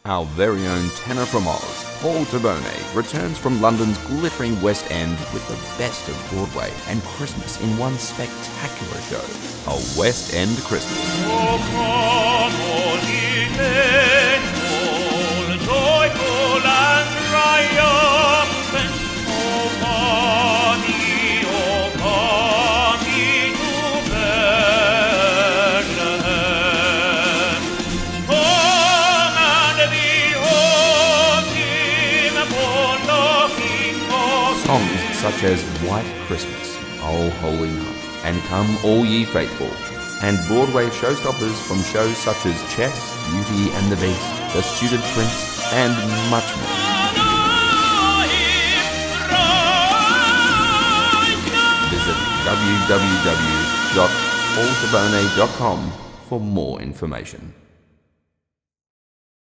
Our very own tenor from Oz, Paul Tabone, returns from London's glittering West End with the best of Broadway and Christmas in one spectacular show, A West End Christmas. Oh, come all ye faithful, joyful and triumphant. Oh, come ye to Bethlehem. Come and behold him born the King of Songs such as White Christmas, Oh Holy Night, and Come All Ye Faithful, and Broadway showstoppers from shows such as Chess, Beauty and the Beast, The Student Prince, and much more. Visit www.paultabone.com for more information.